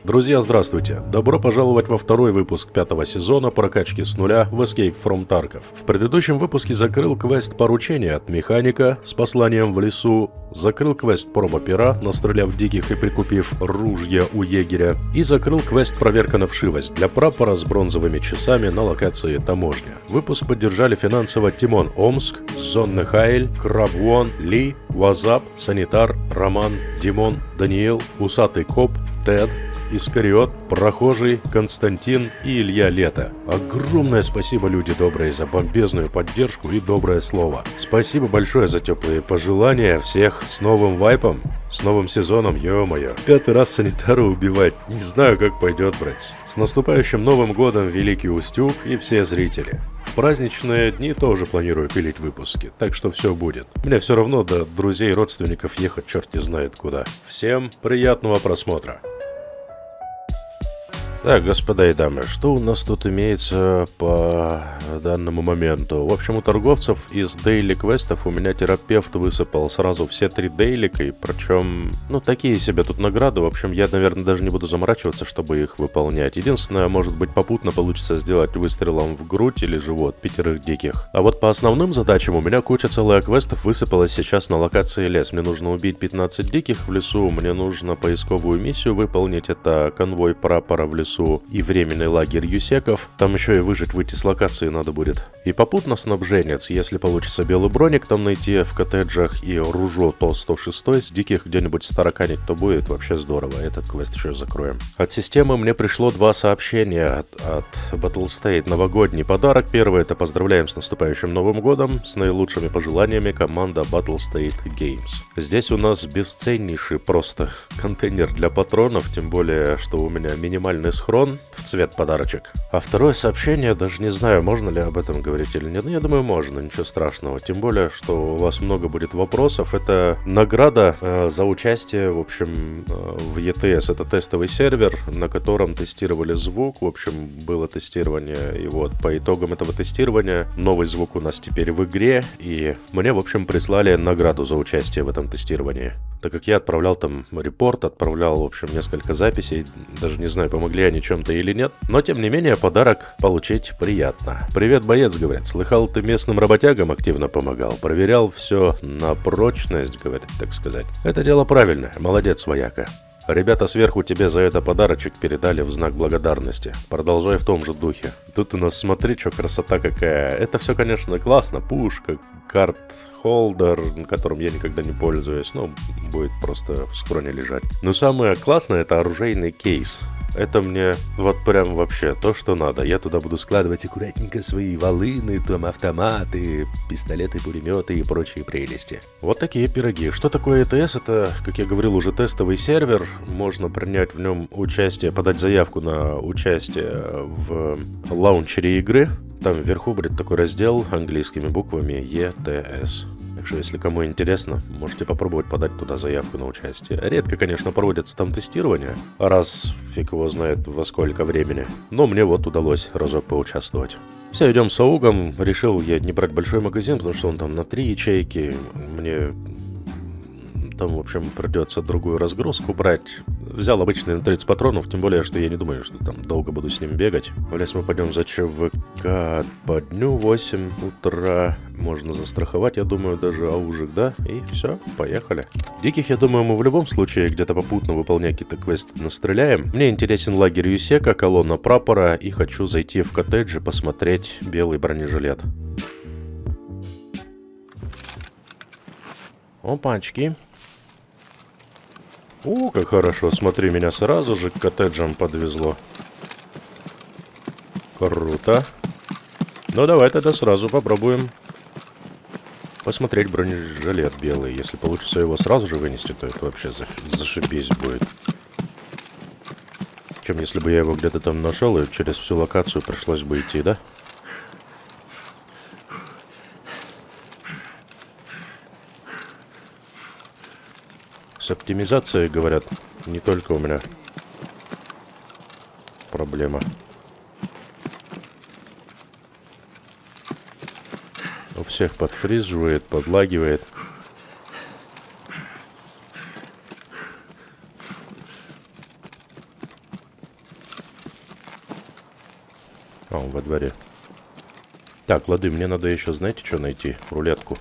Друзья, здравствуйте! Добро пожаловать во второй выпуск пятого сезона прокачки с нуля в Escape from Tarkov. В предыдущем выпуске закрыл квест поручения от механика с посланием в лесу, закрыл квест проба пера, настреляв диких и прикупив ружья у егеря, и закрыл квест проверка на вшивость для прапора с бронзовыми часами на локации таможня. Выпуск поддержали финансово Тимон Омск, Зонны Хайль, Крабвон, Ли, Вазап, Санитар, Роман, Димон, Даниил, Усатый Коп, Тед, Искариот, Прохожий, Константин и Илья Лето. Огромное спасибо, люди добрые, за бомбезную поддержку и доброе слово. Спасибо большое за теплые пожелания. Всех с новым вайпом, с новым сезоном, ё-моё. 5-й раз санитара убивать. Не знаю, как пойдет, братцы. С наступающим Новым годом, Великий Устюг и все зрители. В праздничные дни тоже планирую пилить выпуски, так что все будет. Мне все равно до друзей и родственников ехать черт не знает куда. Всем приятного просмотра. Так, господа и дамы, что у нас тут имеется по данному моменту? В общем, у торговцев из дейли-квестов у меня терапевт высыпал сразу все 3 дейлика, и причем, такие себе тут награды. В общем, я, наверное, даже не буду заморачиваться, чтобы их выполнять. Единственное, может быть, попутно получится сделать выстрелом в грудь или живот 5 диких. А вот по основным задачам у меня куча целая квестов высыпалась сейчас на локации лес. Мне нужно убить 15 диких в лесу, мне нужно поисковую миссию выполнить, это конвой прапора в лесу и временный лагерь юсеков. Там еще и выйти с локации надо будет. И попутно снабженец, если получится белый броник там найти в коттеджах и ружо то 106 с диких где-нибудь староканить, то будет вообще здорово. Этот квест еще закроем. От системы мне пришло 2 сообщения от Battlestate. Новогодний подарок. Первый — это поздравляем с наступающим Новым годом. С наилучшими пожеланиями команда Battlestate Games. Здесь у нас бесценнейший просто контейнер для патронов, тем более, что у меня минимальный схрон в цвет подарочек. А второе сообщение, даже не знаю, можно ли об этом говорить или нет. Я думаю, можно, ничего страшного. Тем более, что у вас много будет вопросов. Это награда за участие, в общем, в ETS. Это тестовый сервер, на котором тестировали звук. В общем, было тестирование, и вот по итогам этого тестирования новый звук у нас теперь в игре. И мне, в общем, прислали награду за участие в этом тестировании. Так как я отправлял там репорт, отправлял, в общем, несколько записей, даже не знаю, помогли они чем-то или нет, но, тем не менее, подарок получить приятно. «Привет, боец», говорят, «слыхал, ты местным работягам активно помогал, проверял все на прочность», говорят, так сказать. Это дело правильное, молодец, вояка. Ребята сверху тебе за это подарочек передали в знак благодарности. Продолжай в том же духе. Тут у нас, смотри, что красота какая. Это все, конечно, классно. Пушка, карт-холдер, которым я никогда не пользуюсь. Будет просто в схроне лежать. Но самое классное — это оружейный кейс. Это мне вот прям вообще то, что надо. Я туда буду складывать аккуратненько свои волыны, там автоматы, пистолеты, пулеметы и прочие прелести. Вот такие пироги. Что такое ETS? Это, как я говорил, уже тестовый сервер. Можно принять в нем участие, подать заявку на участие в лаунчере игры. Там вверху будет такой раздел английскими буквами ETS. Так что, если кому интересно, можете попробовать подать туда заявку на участие. Редко, конечно, проводятся там тестирования, раз фиг его знает во сколько времени. Но мне вот удалось разок поучаствовать. Все, идем с аугом. Решил я не брать большой магазин, потому что он там на 3 ячейки. Мне там, в общем, придется другую разгрузку брать. Взял обычный на 30 патронов, тем более, что я не думаю, что там долго буду с ним бегать. В лес мы пойдем за ЧВК по дню, 8 утра. Можно застраховать, я думаю, даже аужик, да? И все, поехали. Диких, я думаю, мы в любом случае где-то попутно, выполняя какие-то квесты, настреляем. Мне интересен лагерь Юсека, колонна прапора, и хочу зайти в коттедж и посмотреть белый бронежилет. Опачки. Как хорошо, смотри, меня сразу же к коттеджам подвезло. Круто. Давай тогда сразу попробуем посмотреть бронежилет белый. Если получится его сразу же вынести, то это вообще зашибись будет. Чем если бы я его где-то там нашел и через всю локацию пришлось бы идти, да? С оптимизацией, говорят, не только у меня проблема. У всех подфризживает, подлагивает. А, он во дворе. Так, лады, мне надо еще, знаете, что найти? Рулетку.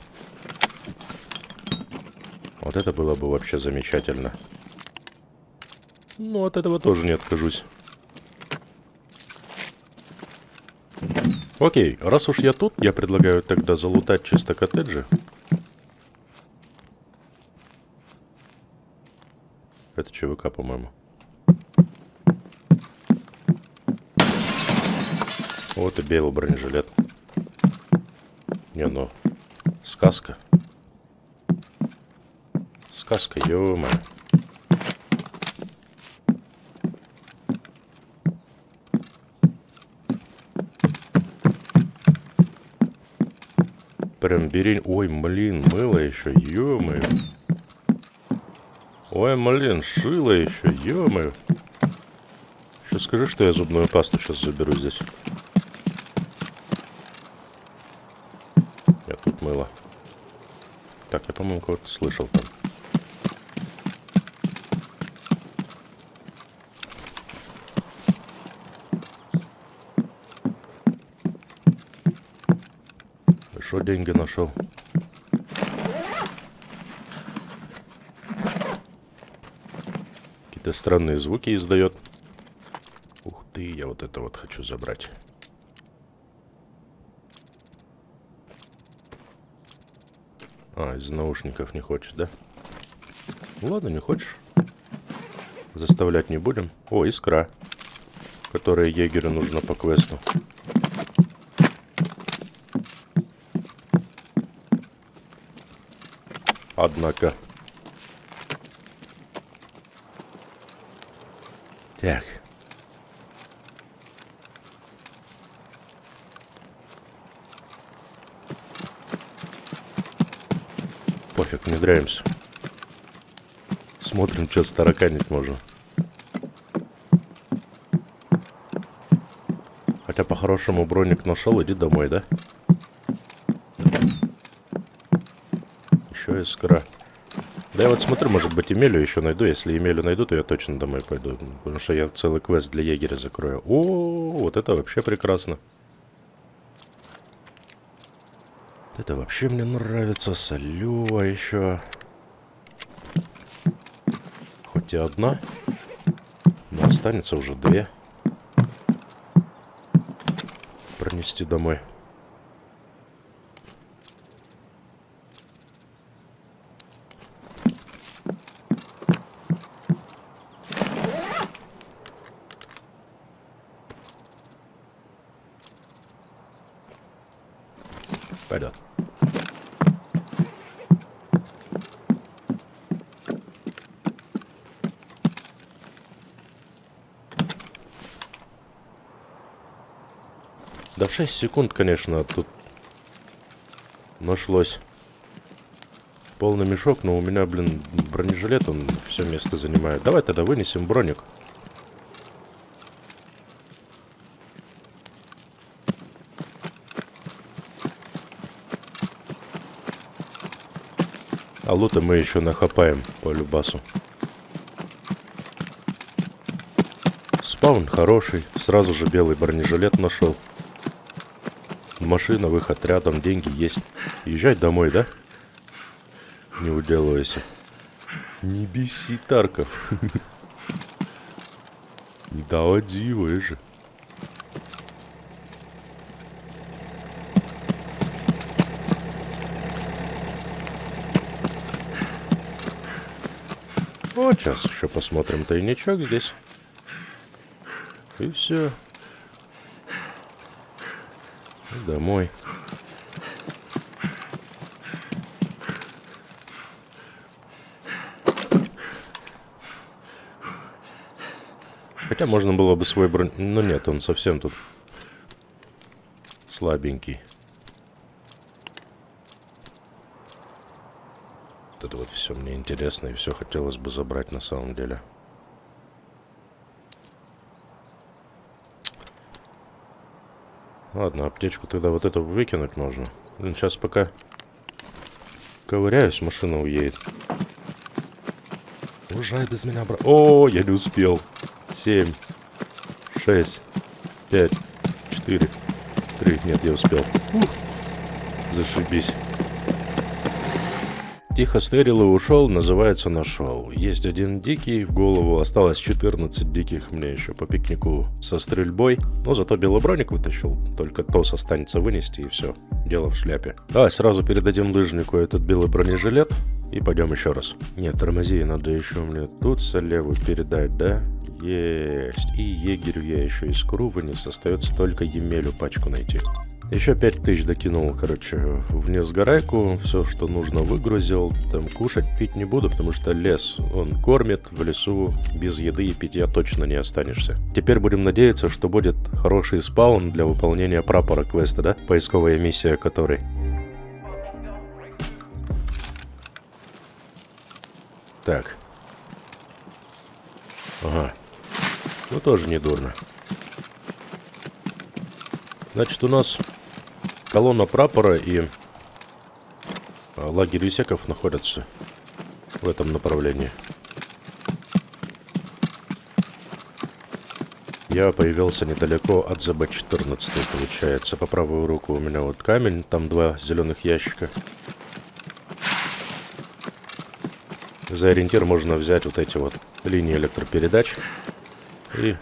Вот это было бы вообще замечательно. Ну, от этого тоже не откажусь. Окей, раз уж я тут, я предлагаю тогда залутать чисто коттеджи. Это ЧВК, по-моему. Вот и белый бронежилет. Не, ну, сказка. Сказка, ё-моё. Прям бери... Ой, блин, мыло еще, ё-моё. Ой, блин, шило еще, ё-моё. Сейчас скажи, что я зубную пасту сейчас заберу здесь. Я тут мыло. Так, я, по-моему, кого-то слышал там. Хорошо, деньги нашел. Какие-то странные звуки издает. Ух ты, я вот это вот хочу забрать. А, из наушников не хочешь, да? Ладно, не хочешь. Заставлять не будем. О, искра, которая егерю нужна по квесту. Однако. Так. Пофиг, внедряемся. Смотрим, что стараканить можно. Хотя по-хорошему броник нашел, иди домой, да? Еще искра. Да я вот смотрю, может быть, Емелю еще найду. Если Емелю найду, то я точно домой пойду. Потому что я целый квест для егеря закрою. О, вот это вообще прекрасно. Это вообще мне нравится. Солева еще. Хоть и одна, но останется уже две. Пронести домой. Пойдет. Да в 6 секунд, конечно, тут нашлось полный мешок, но у меня, блин, бронежилет, он все место занимает. Давай тогда вынесем броник. А лута мы еще нахапаем по любасу. Спаун хороший, сразу же белый бронежилет нашел. Машина, выход рядом, деньги есть. Езжай домой, да? Не уделывайся. Не беси, Тарков. Не доводи его же. Вот сейчас еще посмотрим тайничок здесь. И все. Домой. Хотя можно было бы свой бронь... Но нет, он совсем тут слабенький. Вот это вот все мне интересно, и все хотелось бы забрать на самом деле. Ладно, аптечку тогда вот эту выкинуть можно. Блин, сейчас пока ковыряюсь, машина уедет. Уезжай без меня, брат. О, я не успел. 7, 6, 5, 4, 3. Нет, я успел. Зашибись. Тихо стырил и ушел, называется нашел. Есть один дикий в голову, осталось 14 диких мне еще по пикнику со стрельбой. Но зато белоброник вытащил, только ТОС останется вынести и все, дело в шляпе. Давай сразу передадим лыжнику этот белый бронежилет и пойдем еще раз. Нет, тормози, надо еще мне тут солеву передать, да? Есть. И егерю я еще искру вынес, остается только Емелю пачку найти. Еще 5000 докинул, короче, в несгорайку, все, что нужно, выгрузил. Там кушать, пить не буду, потому что лес, он кормит, в лесу без еды и питья точно не останешься. Теперь будем надеяться, что будет хороший спаун для выполнения прапора квеста, да? Поисковая миссия которой. Так. Ага. Ну, тоже не дурно. Значит, у нас колонна прапора и лагерь исеков находятся в этом направлении. Я появился недалеко от ЗБ-14, получается. По правую руку у меня вот камень, там 2 зеленых ящика. За ориентир можно взять вот эти вот линии электропередач. И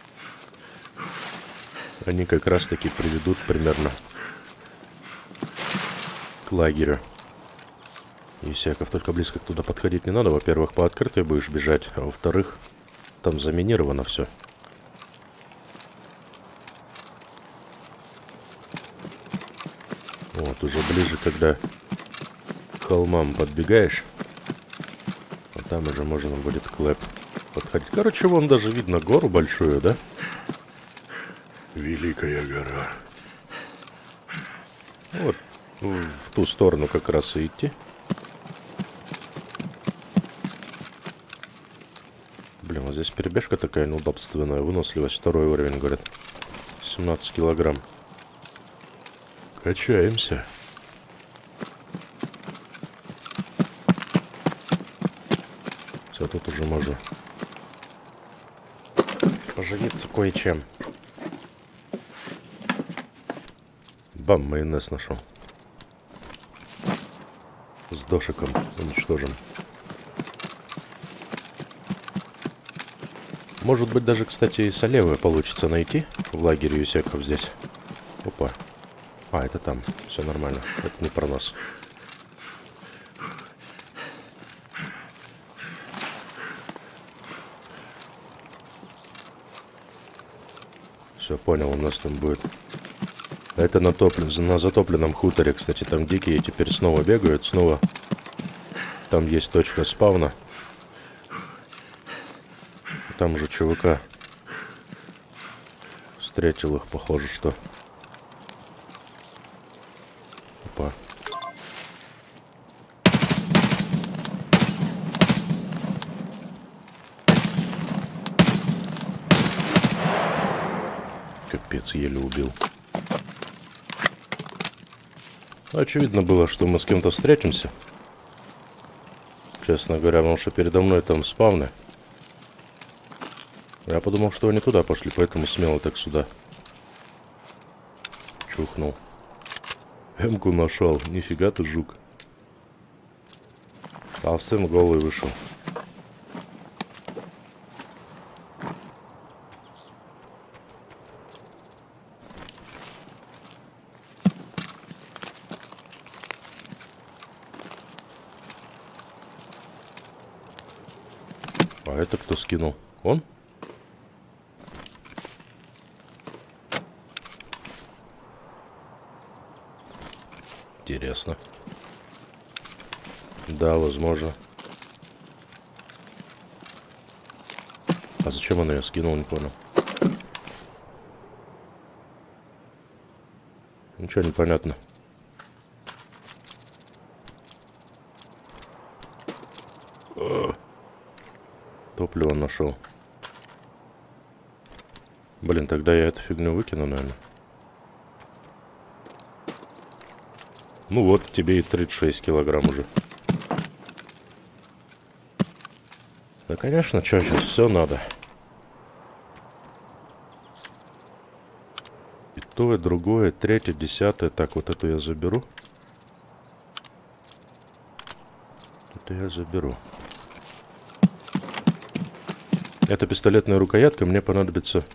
они как раз таки приведут примерно к лагерю исеков. Только близко туда подходить не надо. Во-первых, по открытой будешь бежать, а во-вторых, там заминировано все. Вот, уже ближе, когда к холмам подбегаешь, а там уже можно будет к лэп подходить. Короче, вон даже видно гору большую, да? Великая гора. Вот в ту сторону как раз и идти. Блин, вот здесь перебежка такая неудобственная. Выносливость 2-й уровень, говорят. 17 килограмм. Качаемся. Все, тут уже можно поживиться кое-чем. Бам, майонез нашел. С дошиком уничтожим. Может быть, даже, кстати, и солевую получится найти в лагере исеков здесь. Опа. А, это там. Все нормально. Это не про нас. Все, понял, у нас там будет. Это на затопленном хуторе, кстати, там дикие теперь снова бегают, снова. Там есть точка спавна. Там же ЧВК встретил их, похоже, что. Опа. Капец, еле убил. Очевидно было, что мы с кем-то встретимся. Честно говоря, потому что передо мной там спавны. Я подумал, что они туда пошли, поэтому смело так сюда чухнул. Эмку нашел. Нифига ты, жук. Совсем голый вышел. А это кто скинул? Он? Интересно. Да, возможно. А зачем он ее скинул, не понял. Ничего не понятно. Топливо нашел. Блин, тогда я эту фигню выкину, наверное. Ну вот, тебе и 36 килограмм уже. Да, конечно, что сейчас все надо. То и другое, третье, десятое. Так, вот эту я заберу. Это я заберу. Эта пистолетная рукоятка мне понадобится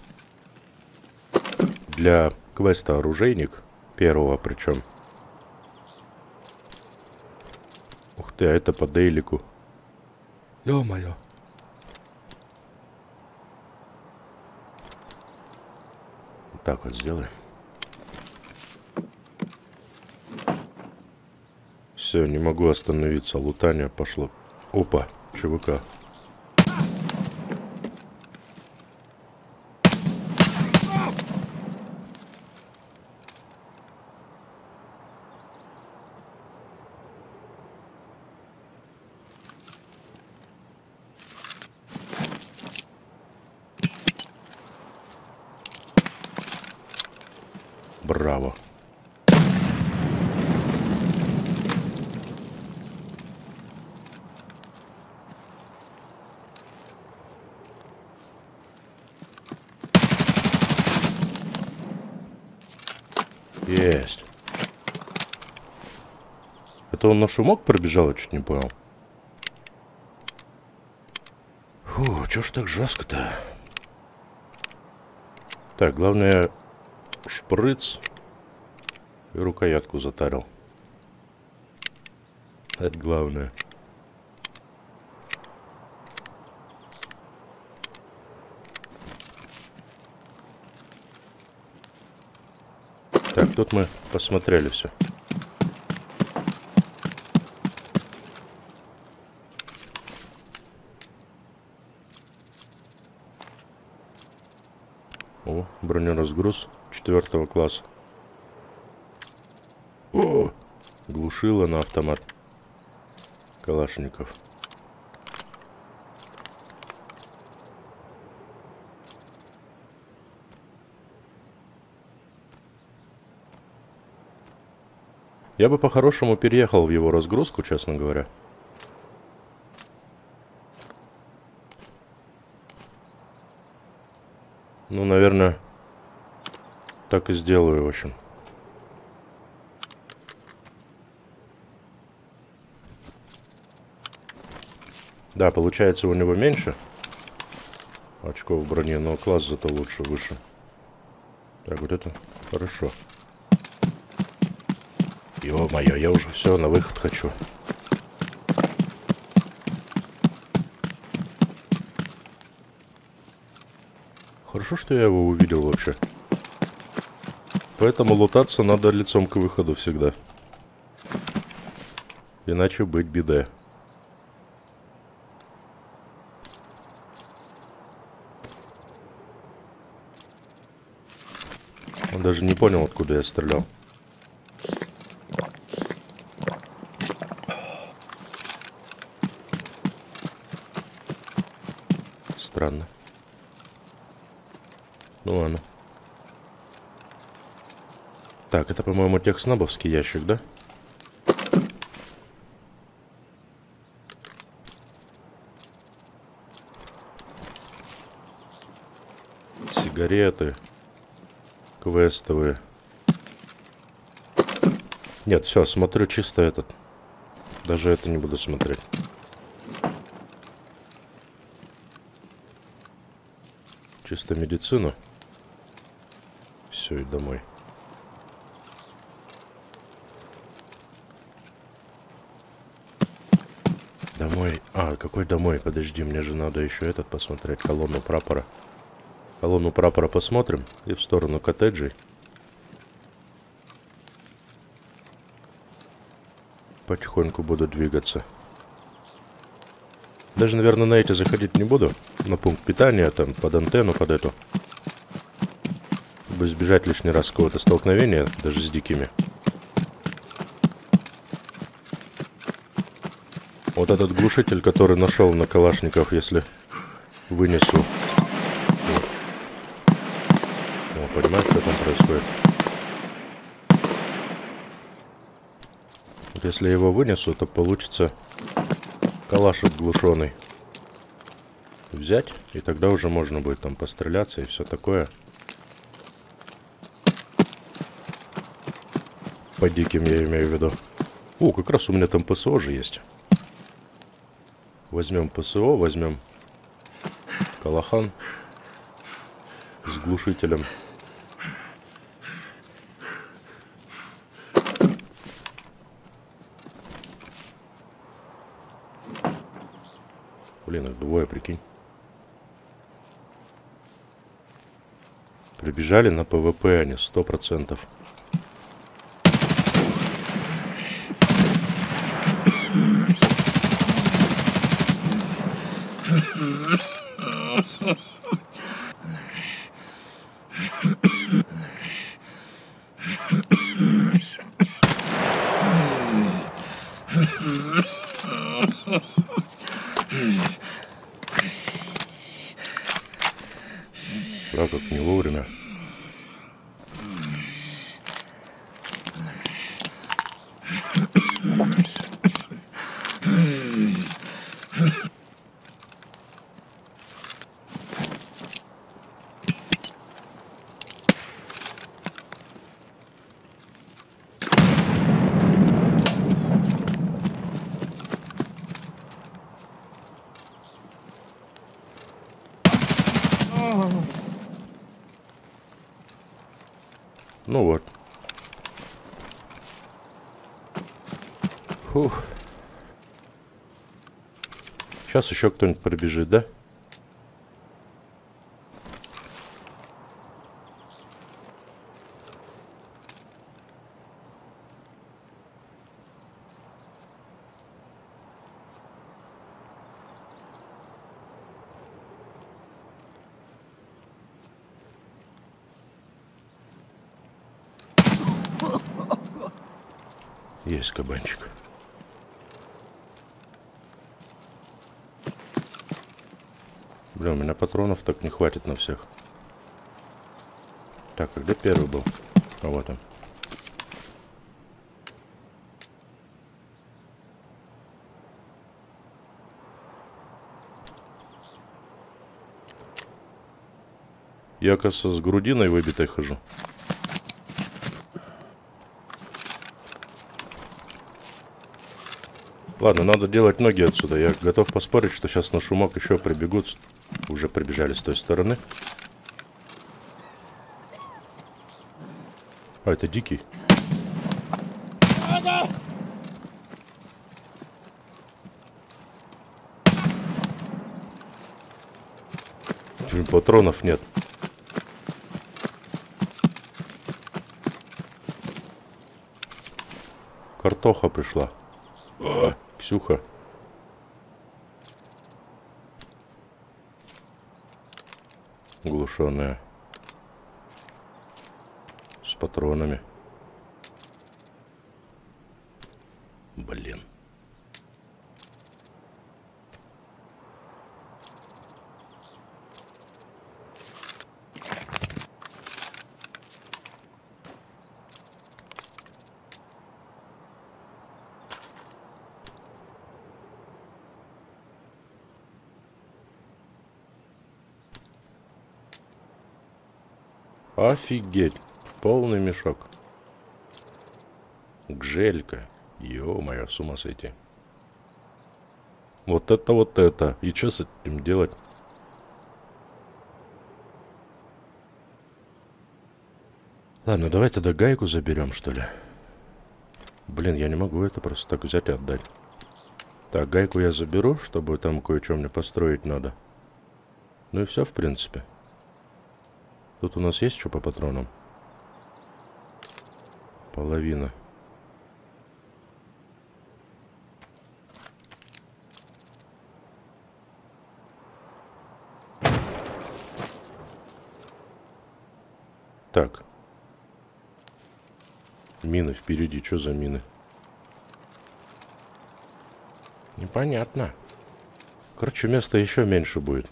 для квеста оружейник. Первого причем. Ух ты, а это по дейлику. Ё-моё. Так вот сделаем. Все, не могу остановиться. Лутание пошло. Опа, ЧВК. Браво. Есть. Это он на шумок пробежал, я чуть не понял. Фу, чё ж так жестко-то? Так, главное, шприц и рукоятку затарил. Это главное. Так, тут мы посмотрели все. О, бронеразгруз 4 класса. О, глушило на автомат. Калашников. Я бы по-хорошему переехал в его разгрузку, честно говоря. Ну, наверное, так и сделаю, в общем. Да, получается у него меньше очков брони, но класс зато лучше, выше. Так, вот это хорошо. Ё-моё, я уже все, на выход хочу. Хорошо, что я его увидел вообще. Поэтому лутаться надо лицом к выходу всегда. Иначе быть беда. Он даже не понял, откуда я стрелял. Странно. Ну ладно. Так, это, по-моему, техснабовский ящик, да? Сигареты. Квестовые. Нет, все, смотрю чисто этот. Даже это не буду смотреть. Чисто медицину. Все, и домой. Домой. А, какой домой? Подожди, мне же надо еще этот посмотреть. Колонну прапора. Колонну прапора посмотрим. И в сторону коттеджей. Потихоньку буду двигаться. Даже, наверное, на эти заходить не буду. На пункт питания, там, под антенну, под эту. Чтобы избежать лишний раз какого-то столкновения, даже с дикими. Вот этот глушитель, который нашел на калашников, если вынесу. О, понимаешь, что там происходит? Вот если я его вынесу, то получится калашик глушеный взять, и тогда уже можно будет там постреляться и все такое. По диким я имею в виду. О, как раз у меня там ПСО же есть. Возьмем ПСО, возьмем Калахан с глушителем. Блин, их двое, прикинь. Прибежали на ПВП они, 100%. Да, как не вовремя. Ну вот. Фух. Сейчас еще кто-нибудь пробежит, да? Есть кабанчик. Блин, у меня патронов так не хватит на всех. Так, а где первый был? А вот он. Я, кажется, с грудиной выбитой хожу. Ладно, надо делать ноги отсюда. Я готов поспорить, что сейчас на шумок еще прибегут. Уже прибежали с той стороны. А, это дикий. Патронов нет. Картоха пришла. О, Ксюха. Глушеная. С патронами. Блин. Офигеть. Полный мешок. Гжелька. Ё-моё, с ума сойти. Вот это, вот это. И что с этим делать? Ладно, давай тогда гайку заберем, что ли. Блин, я не могу это просто так взять и отдать. Так, гайку я заберу, чтобы там кое-что мне построить надо. Ну и все, в принципе. Тут у нас есть что по патронам? Половина. Так. Мины впереди. Что за мины? Непонятно. Короче, места еще меньше будет.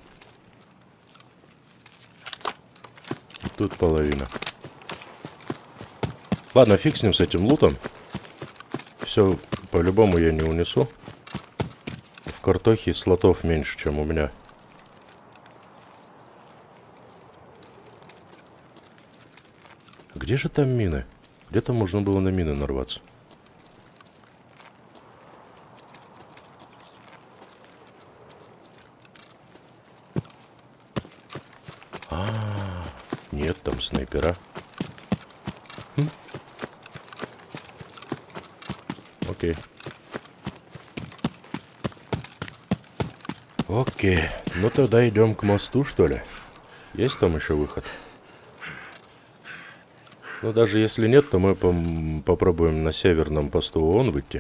И тут половина. Ладно, фиг с ним, с этим лутом. Все, по-любому я не унесу. В картохе слотов меньше, чем у меня. Где же там мины? Где-то можно было на мины нарваться. Нет, там снайпера. Окей. Окей. Ну тогда идем к мосту, что ли? Есть там еще выход? Ну даже если нет, то мы попробуем на северном посту ООН выйти.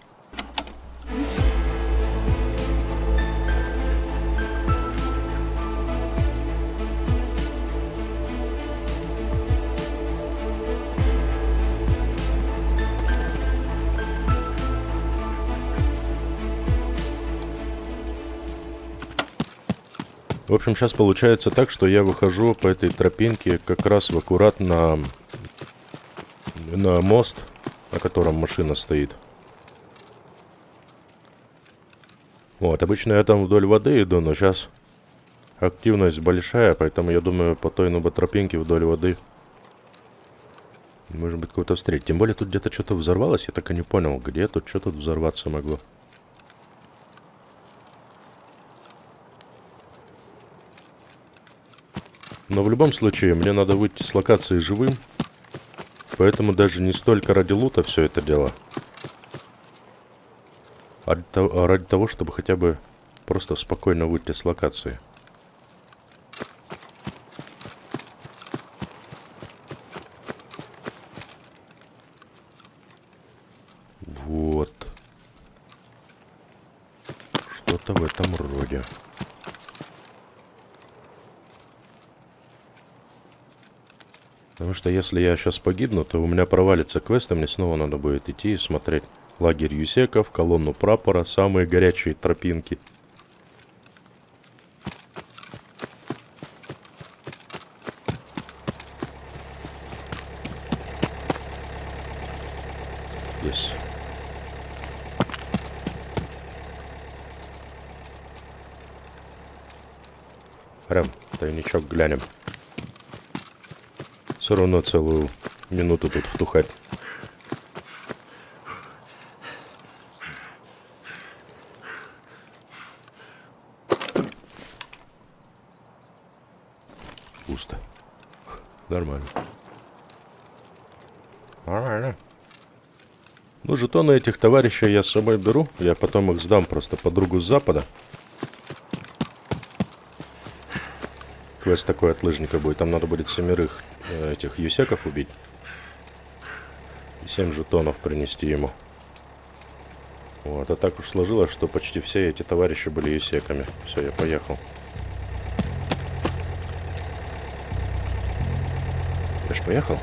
В общем, сейчас получается так, что я выхожу по этой тропинке как раз в аккурат на мост, на котором машина стоит. Вот, обычно я там вдоль воды иду, но сейчас активность большая, поэтому я думаю, по той тропинке вдоль воды может быть кого-то встретить. Тем более тут где-то что-то взорвалось, я так и не понял, где тут, что тут взорваться могло. Но в любом случае, мне надо выйти с локации живым. Поэтому даже не столько ради лута все это дело. А ради того, чтобы хотя бы просто спокойно выйти с локации. Вот. Что-то в этом роде. Потому что если я сейчас погибну, то у меня провалится квест, и мне снова надо будет идти и смотреть лагерь юсеков, колонну прапора, самые горячие тропинки. Yes. Прям тайничок глянем. Все равно целую минуту тут втухать. Пусто. Нормально. Нормально. Ну, жетоны этих товарищей я с собой беру. Я потом их сдам просто подругу с запада. Квест такой от лыжника будет. Там надо будет 7 этих юсеков убить. И 7 жетонов принести ему. Вот, а так уж сложилось, что почти все эти товарищи были юсеками. Все, я поехал. Я ж поехал?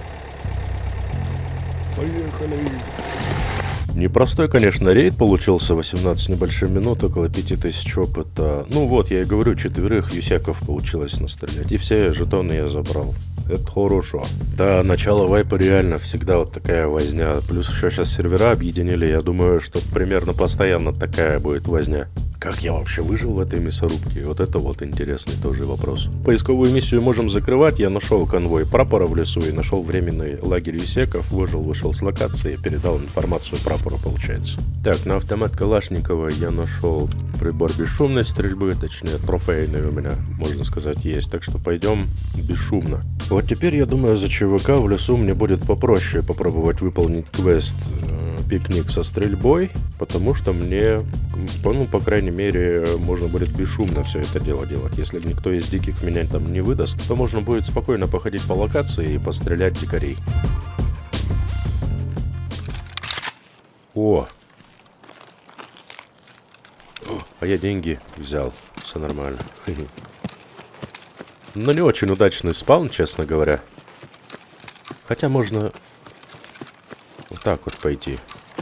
Поехали! Непростой, конечно, рейд получился, 18 небольших минут, около 5000 опыта. Ну вот, я и говорю, 4 юсеков получилось настрелять, и все жетоны я забрал. Это хорошо. Да, начало вайпа реально всегда вот такая возня. Плюс еще сейчас сервера объединили, я думаю, что примерно постоянно такая будет возня. Как я вообще выжил в этой мясорубке? Вот это вот интересный тоже вопрос. Поисковую миссию можем закрывать. Я нашел конвой прапора в лесу и нашел временный лагерь юсеков. Вышел с локации и передал информацию прапору, получается. Так, на автомат Калашникова я нашел прибор бесшумной стрельбы, точнее трофейный у меня, можно сказать, есть. Так что пойдем бесшумно. Вот теперь, я думаю, за ЧВК в лесу мне будет попроще попробовать выполнить квест пикник со стрельбой, потому что мне, ну, по крайней мере, можно будет бесшумно все это дело делать. Если никто из диких меня там не выдаст, то можно будет спокойно походить по локации и пострелять дикарей. О! А я деньги взял. Все нормально. Но не очень удачный спаун, честно говоря. Хотя можно вот так вот пойти.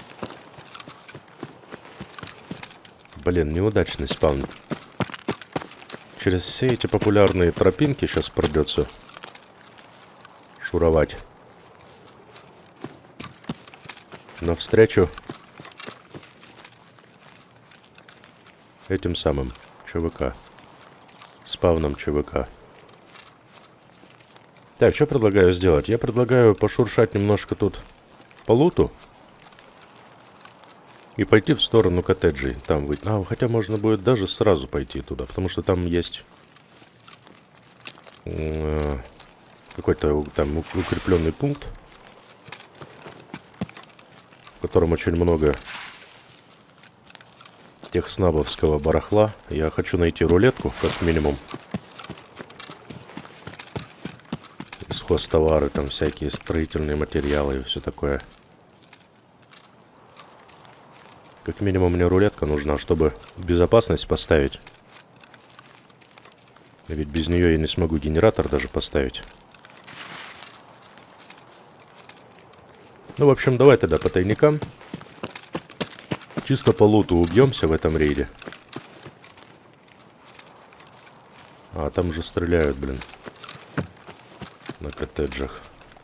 Блин, неудачный спаун. Через все эти популярные тропинки сейчас придется шуровать. Навстречу этим самым ЧВК. Спавном ЧВК. Так, что предлагаю сделать? Я предлагаю пошуршать немножко тут по луту. И пойти в сторону коттеджей. Там выйти. Хотя можно будет даже сразу пойти туда. Потому что там есть какой-то там укрепленный пункт, в котором очень много техснабовского барахла. Я хочу найти рулетку, как минимум. Хозтовары, там всякие строительные материалы и все такое. Как минимум мне рулетка нужна, чтобы безопасность поставить. Ведь без нее я не смогу генератор даже поставить. Ну, в общем, давай тогда по тайникам. Чисто по луту убьемся в этом рейде. А, там же стреляют, блин. На коттеджах.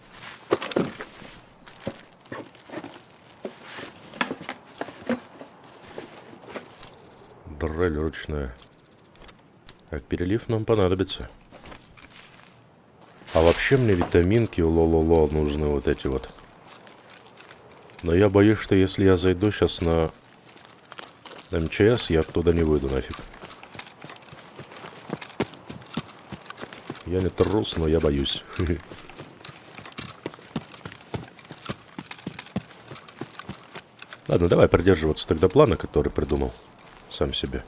Дрель ручная. Так, перелив нам понадобится. А вообще мне витаминки, лололо, нужны вот эти вот. Но я боюсь, что если я зайду сейчас на МЧС, я оттуда не выйду нафиг. Я не трус, но я боюсь. Ладно, давай придерживаться тогда плана, который придумал сам себе.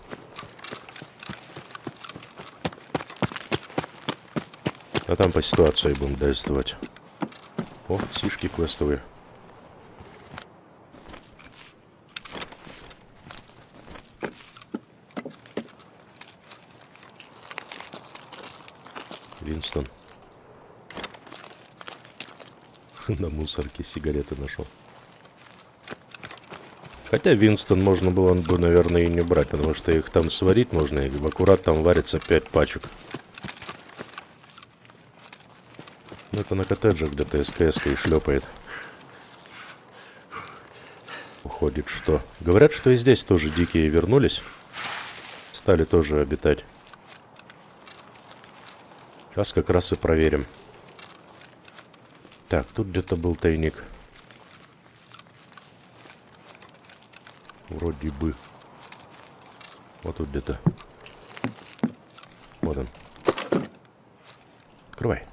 А там по ситуации будем действовать. О, сишки квестовые. Винстон. На мусорке сигареты нашел. Хотя Винстон можно было бы, наверное, и не брать, потому что их там сварить можно, и в аккурат там варится 5 пачек. Ну, это на коттеджах где-то СКС-ка и шлепает. Уходит что? Говорят, что и здесь тоже дикие вернулись. Стали тоже обитать. Сейчас как раз и проверим. Так, тут где-то был тайник. Вроде бы. Вот тут где-то. Вот он. Открывай.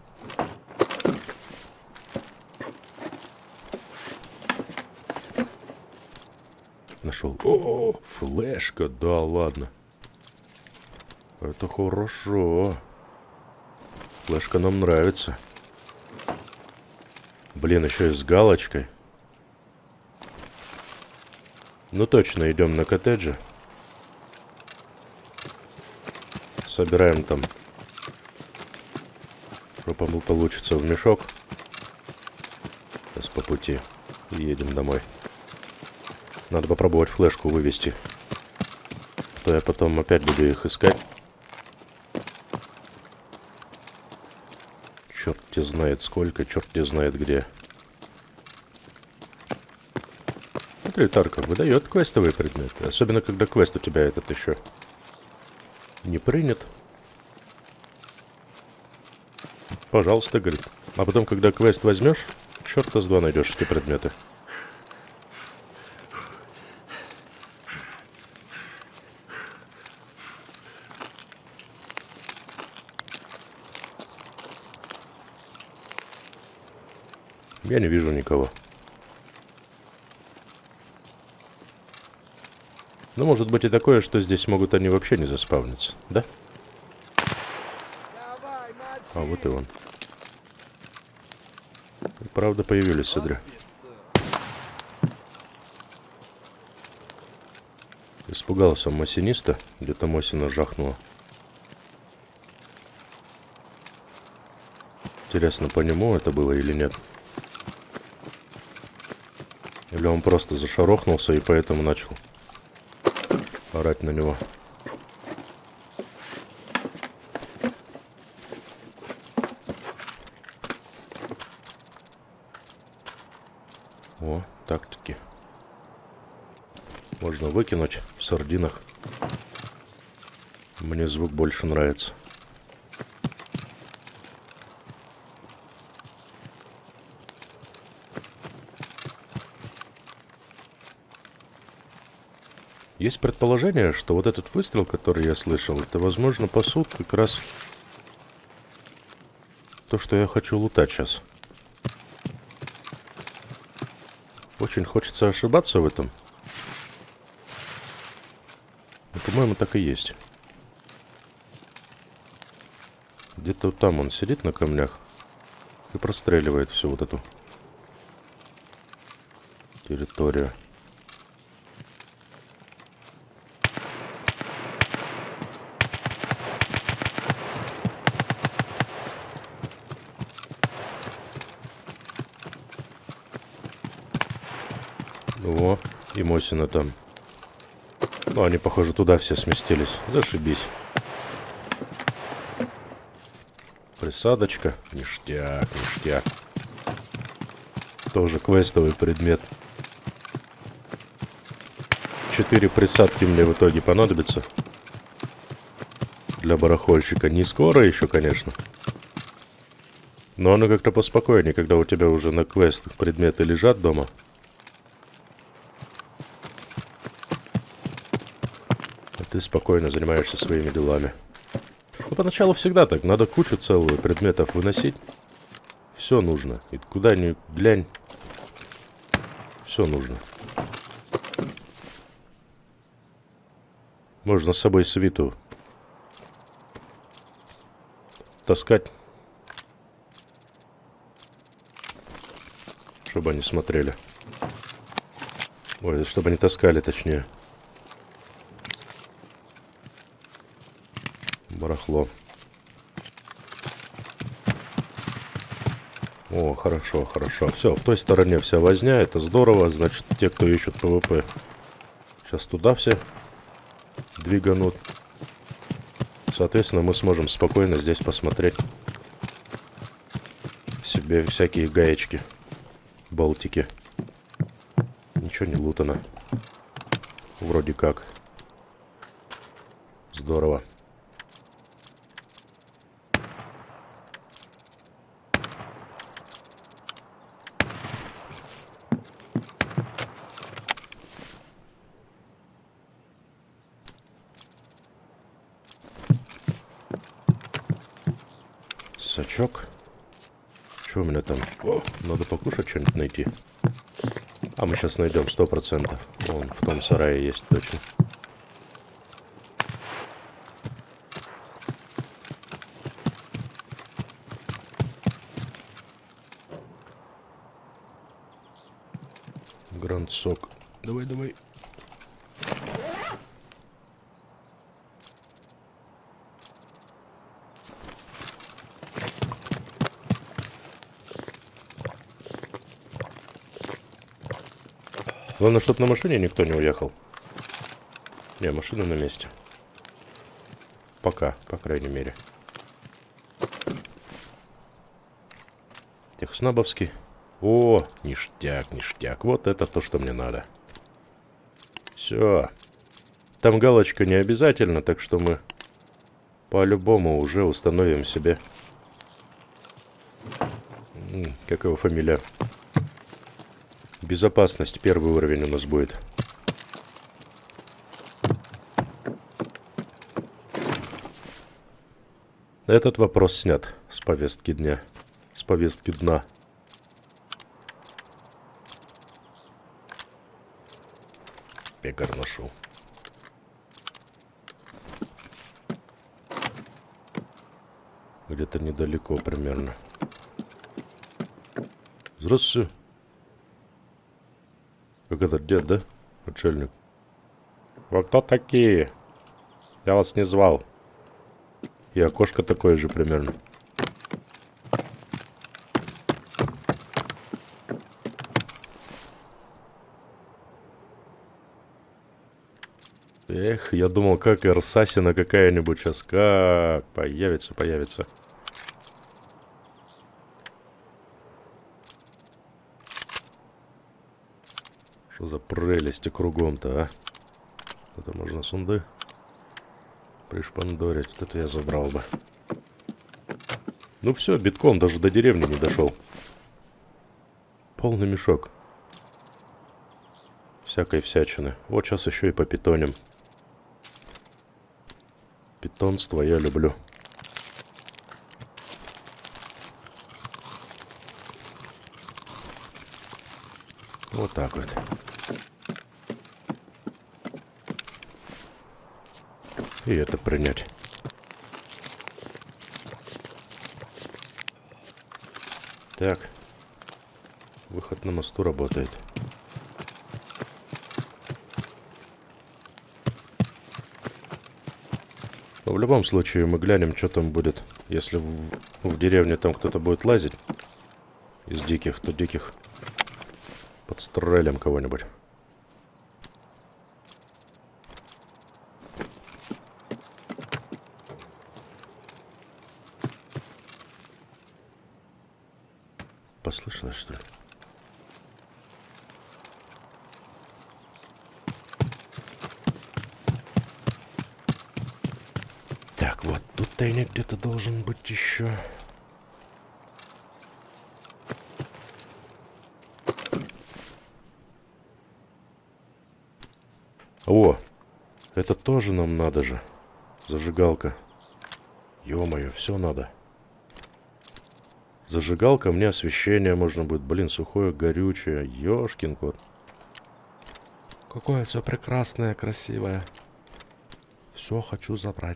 Нашел. О, флешка, да ладно. Это хорошо. Флешка нам нравится. Блин, еще и с галочкой. Ну точно, идем на коттеджи. Собираем там, что получится, в мешок. Сейчас по пути. И едем домой. Надо попробовать флешку вывести. А то я потом опять буду их искать. Черт те знает сколько, черт те знает где. Смотри, Тарков выдает квестовые предметы. Особенно, когда квест у тебя этот еще не принят. Пожалуйста, говорит. А потом, когда квест возьмешь, черта с два найдешь эти предметы. Я не вижу никого. Ну, может быть и такое, что здесь могут они вообще не заспавниться, да? А, вот и он. И правда появились, смотри. Испугался массиниста. Где-то Мосина жахнула. Интересно, по нему это было или нет? Или он просто зашарохнулся и поэтому начал орать на него. О, так-таки. Можно выкинуть в сардинах. Мне звук больше нравится. Есть предположение, что вот этот выстрел, который я слышал, это, возможно, пасут как раз то, что я хочу лутать сейчас. Очень хочется ошибаться в этом. Но, по-моему, так и есть. Где-то вот там он сидит на камнях и простреливает всю вот эту территорию. О, и Мосина там. Ну, они, похоже, туда все сместились. Зашибись. Присадочка. Ништяк, ништяк. Тоже квестовый предмет. 4 присадки мне в итоге понадобится. Для барахольщика. Не скоро еще, конечно. Но оно как-то поспокойнее, когда у тебя уже на квест предметы лежат дома. Ты спокойно занимаешься своими делами. Ну, поначалу всегда так. Надо кучу целую предметов выносить. Все нужно. И куда ни глянь. Все нужно. Можно с собой свиту таскать. Чтобы они смотрели. Ой, чтобы они таскали, точнее. Барахло. О, хорошо, хорошо. Все, в той стороне вся возня, это здорово. Значит, те, кто ищут ПВП, сейчас туда все двиганут. Соответственно, мы сможем спокойно здесь посмотреть себе всякие гаечки, болтики. Ничего не лутано. Вроде как. Здорово. Сачок. Что у меня там? О, надо покушать что-нибудь найти. А мы сейчас найдем 100%. Вон в том сарае есть точно. Гранд сок. Давай, давай. Главное, чтобы на машине никто не уехал. Не, машина на месте. Пока, по крайней мере. Техснабовский. О, ништяк, ништяк. Вот это то, что мне надо. Все. Там галочка не обязательно, так что мы по-любому уже установим себе... Как его фамилия? Безопасность. Первый уровень у нас будет. Этот вопрос снят с повестки дня. С повестки дна. Пекарь нашел. Где-то недалеко примерно. Здравствуйте. Как этот дед, да? Отшельник. Вы кто такие? Я вас не звал. И окошко такое же примерно. Эх, я думал, как Эрсасина какая-нибудь сейчас. Как появится, появится. Что за прелести кругом-то, а? Это можно сунды пришпандорить. Вот это я забрал бы. Ну все, битком даже до деревни не дошел. Полный мешок. всякой всячины. Вот сейчас еще и попитоним. Питонство я люблю. Вот так вот. И это принять. Так. Выход на мосту работает. Но в любом случае мы глянем, что там будет. Если в деревне там кто-то будет лазить из диких, то диких подстрелим кого-нибудь. Послышалось, что ли? Так, вот тут тайник где-то должен быть еще. О, это тоже нам надо же. Зажигалка. Ё-моё, все надо. Зажигалка, мне освещение можно будет. Блин, сухое, горючее. Ёшкин кот. Какое все прекрасное, красивое. Все хочу забрать.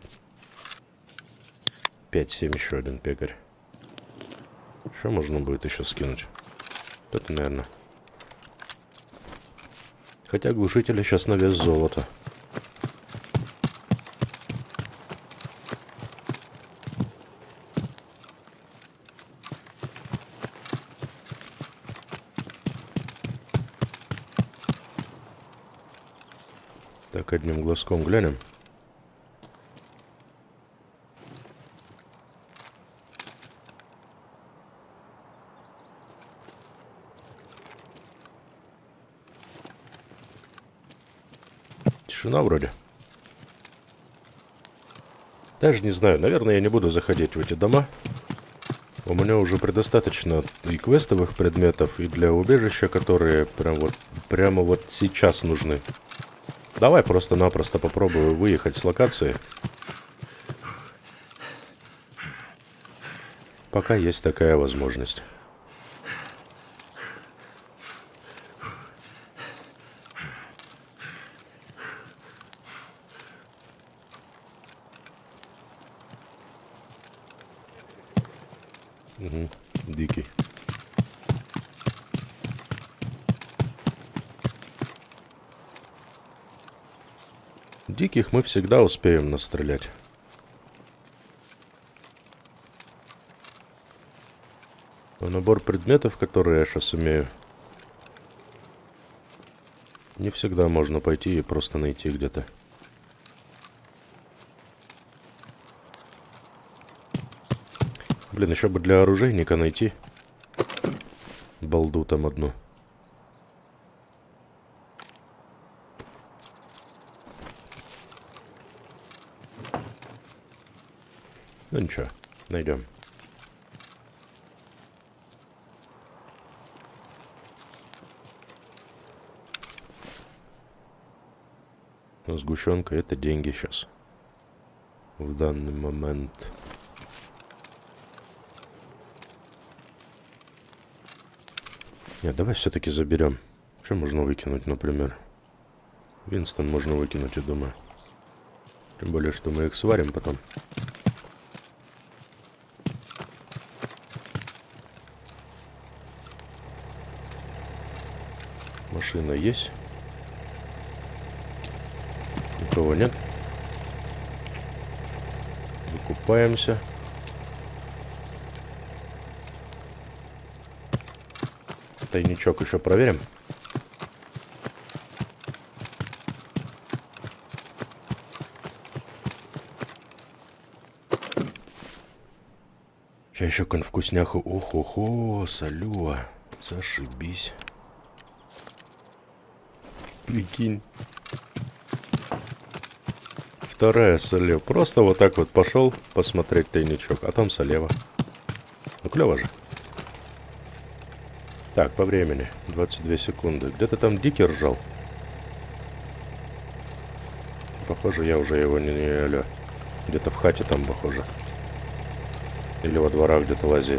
5-7 еще один пекарь. Что можно будет еще скинуть? Это, наверное. Хотя глушители сейчас на вес золота. Так, одним глазком глянем. Тишина вроде. Даже не знаю, наверное, я не буду заходить в эти дома. У меня уже предостаточно и квестовых предметов, и для убежища, которые прямо вот сейчас нужны. Давай просто-напросто попробую выехать с локации. Пока есть такая возможность. Угу. Дикий. Диких мы всегда успеем настрелять. Но набор предметов, которые я сейчас имею, не всегда можно пойти и просто найти где-то. Блин, еще бы для оружейника найти балду там одну. Ну ничего, найдем. Но сгущенка — это деньги сейчас. В данный момент. Нет, давай все-таки заберем. Что можно выкинуть, например? Винстон можно выкинуть, я думаю. Тем более, что мы их сварим потом. Машина есть. Никого нет. Выкупаемся. Тайничок еще проверим. Сейчас еще какую-нибудь вкусняху. Ох-охо, салюа. Зашибись. Прикинь. Вторая солева. Просто вот так вот пошел посмотреть тайничок. А там солева. Ну, клево же. Так, по времени. 22 секунды. Где-то там дикий ржал. Похоже, я уже его не где-то в хате там, похоже. Или во дворах где-то лазит.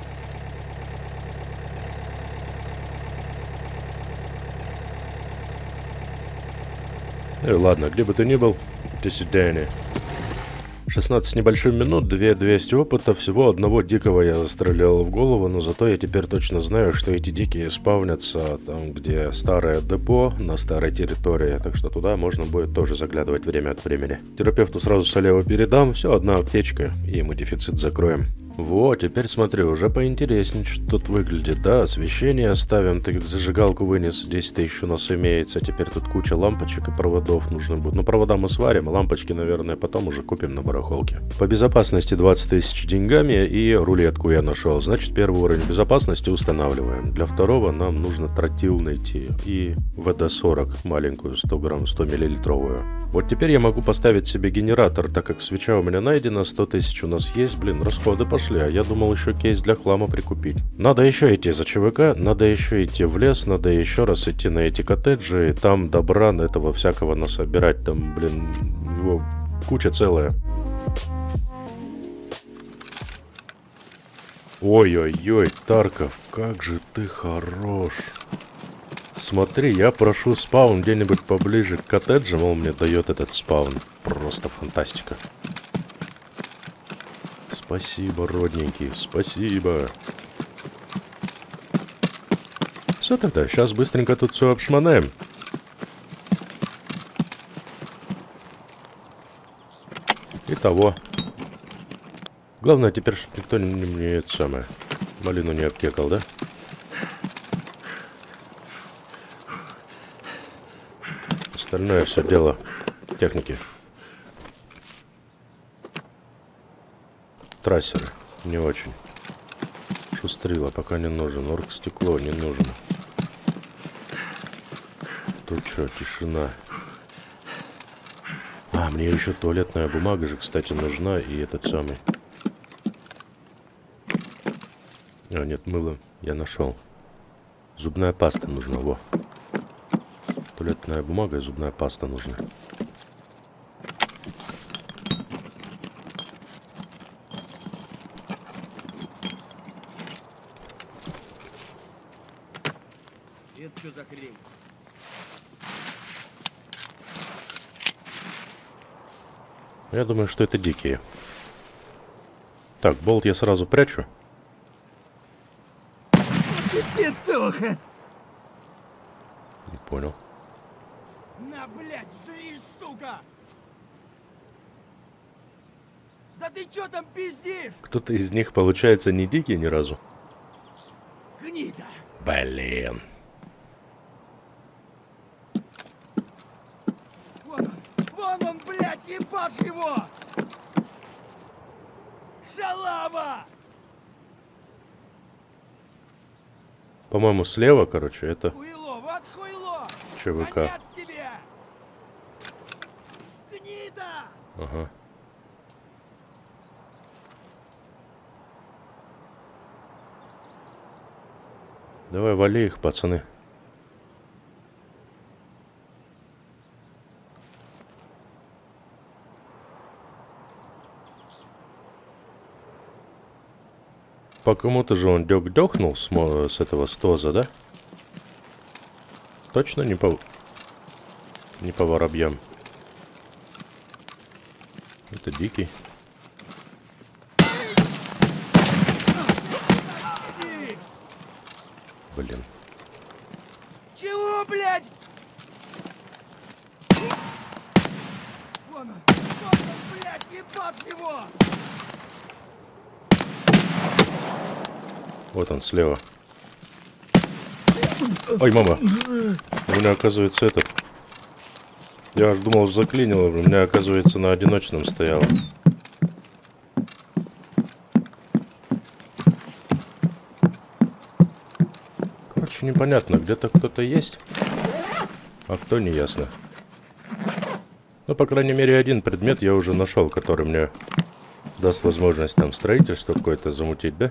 Ладно, где бы ты ни был, до свидания. 16 небольшим минут, 2200 опыта, всего одного дикого я застрелил в голову, но зато я теперь точно знаю, что эти дикие спавнятся там, где старое депо, на старой территории, так что туда можно будет тоже заглядывать время от времени. Терапевту сразу солево передам, все, одна аптечка, и мы дефицит закроем. Вот, теперь смотри, уже поинтереснее, что тут выглядит, да, освещение оставим, ты зажигалку вынес, 10 тысяч у нас имеется, теперь тут куча лампочек и проводов нужно будет. Ну, провода мы сварим, а лампочки, наверное, потом уже купим на барахолке. По безопасности 20 тысяч деньгами и рулетку я нашел, значит, первый уровень безопасности устанавливаем. Для второго нам нужно тротил найти и ВД-40, маленькую, 100 грамм, 100 миллилитровую. Вот теперь я могу поставить себе генератор, так как свеча у меня найдена, 100 тысяч у нас есть, блин, расходы пошли, а я думал еще кейс для хлама прикупить. Надо еще идти за ЧВК, надо еще идти в лес, надо еще раз идти на эти коттеджи, там добра, этого всякого насобирать, там, блин, его куча целая. Ой-ой-ой, Тарков, как же ты хорош. Смотри, я прошу спаун где-нибудь поближе к коттеджам, он мне дает этот спаун. Просто фантастика. Спасибо, родненький, спасибо. Все тогда, сейчас быстренько тут все обшмонаем. Итого. Главное теперь, чтобы никто не это самое, малину не обтекал, да? Остальное все дело техники. Трассеры не очень. Шустрила пока не нужен. Оргстекло не нужно. Тут что, тишина. А, мне еще туалетная бумага же, кстати, нужна. И этот самый. А, нет, мыло я нашел. Зубная паста нужна, во. Туалетная бумага и зубная паста нужны. Это что за хрень? Я думаю, что это дикие. Так, болт я сразу прячу. Петуха! Не понял. На, блядь, жри, сука! Да ты чё там пиздишь? Кто-то из них, получается, не дикий ни разу. Гнида! Блин. Вон он, блядь, ебашь его! Шалава! По-моему, слева, короче, это Хуйло, вот хуйло! ЧВК. Конец тебе! Гнида! Ага. Давай, вали их, пацаны. По кому-то же он дёхнул с этого стоза, да? Точно не по воробьям. Это дикий. Блин. Чего, блядь? Вон он, блядь, ебашь его! Вот он слева. Ой, мама. У меня, оказывается, этот... Я аж думал, заклинило. У меня, оказывается, на одиночном стояло. Короче, непонятно. Где-то кто-то есть, а кто не ясно. Ну, по крайней мере, один предмет я уже нашел, который мне даст возможность там строительство какое-то замутить, да?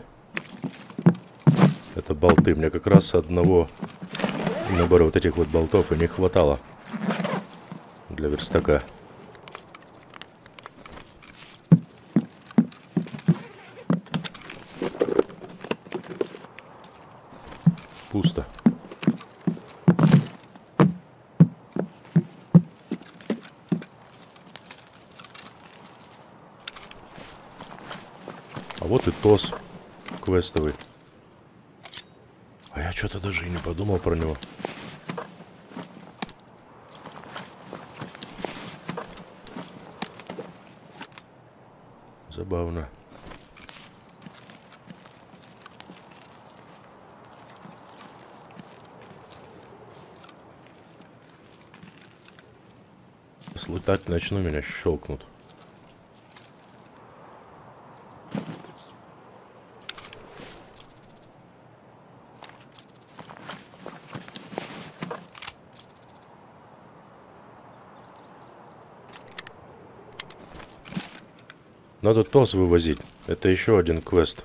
Это болты. Мне как раз одного набора вот этих вот болтов и не хватало для верстака. Пусто. А вот и ТОС квестовый. А я что-то даже и не подумал про него. Забавно. Слетать начну, меня щелкнут. Надо ТОС вывозить. Это еще один квест.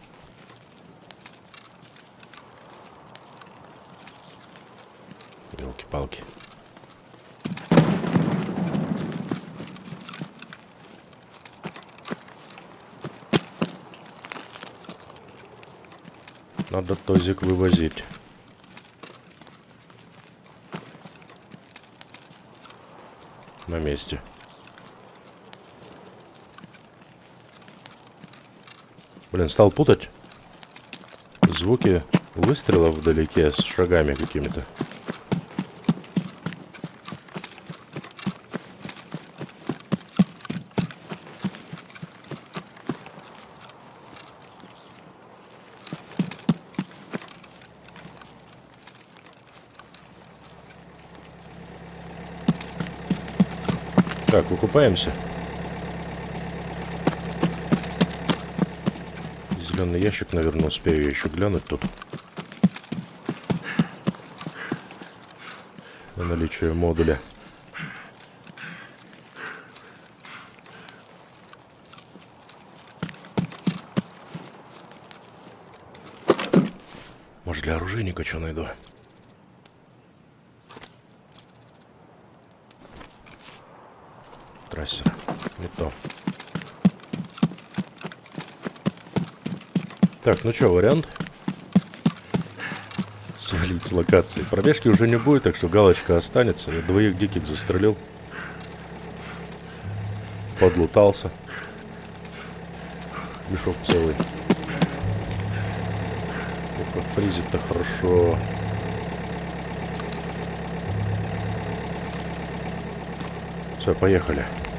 Ёлки-палки. Надо тозик вывозить. На месте. Блин, стал путать звуки выстрелов вдалеке с шагами какими-то. Так, выкупаемся. Зеленый ящик, наверное, успею еще глянуть тут. На наличие модуля. Может, для оружейника что найду? Трассер. Не то. Так, ну что, вариант? Свалить с локации. Пробежки уже не будет, так что галочка останется. Я двоих диких застрелил. Подлутался. Мешок целый. Ох, как фризит-то хорошо. Все, поехали.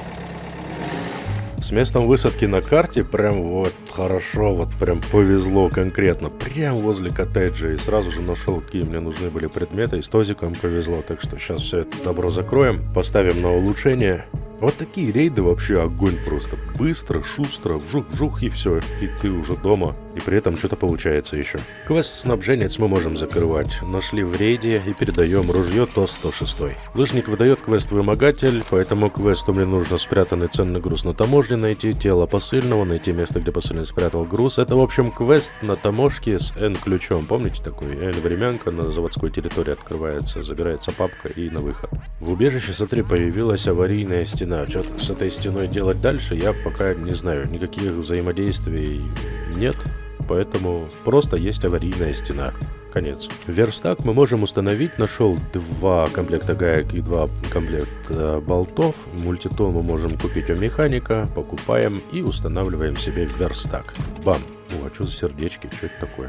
С местом высадки на карте прям вот хорошо, вот прям повезло конкретно. Прям возле коттеджа. И сразу же нашел, какие мне нужны были предметы. И с тозиком повезло. Так что сейчас все это добро закроем. Поставим на улучшение. Вот такие рейды вообще огонь просто. Быстро, шустро, вжух-вжух и все. И ты уже дома. И при этом что-то получается еще. Квест снабженец мы можем закрывать. Нашли в рейде и передаем ружье ТОС-106. Лыжник выдает квест вымогатель. По этому квесту мне нужно спрятанный ценный груз на таможне найти, тело посыльного, найти место, где посыльный спрятал груз. Это, в общем, квест на таможке с N-ключом. Помните такой? N-времянка на заводской территории открывается, забирается папка и на выход. В убежище, смотри, появилась аварийная стена. Что с этой стеной делать дальше, я пока не знаю. Никаких взаимодействий нет. Поэтому просто есть аварийная стена. Конец. Верстак мы можем установить. Нашел 2 комплекта гаек и 2 комплекта болтов. Мультитул мы можем купить у механика. Покупаем и устанавливаем себе верстак. Бам. О, а что за сердечки? Что это такое?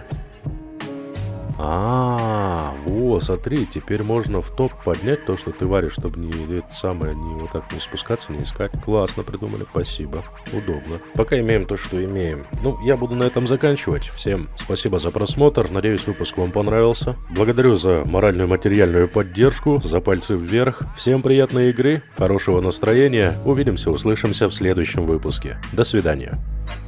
Во, смотри, теперь можно в топ поднять то, что ты варишь, чтобы не это самое, не вот так не спускаться, не искать. Классно придумали, спасибо, удобно. Пока имеем то, что имеем. Ну, я буду на этом заканчивать. Всем спасибо за просмотр, надеюсь, выпуск вам понравился. Благодарю за моральную и материальную поддержку, за пальцы вверх. Всем приятной игры, хорошего настроения. Увидимся, услышимся в следующем выпуске. До свидания.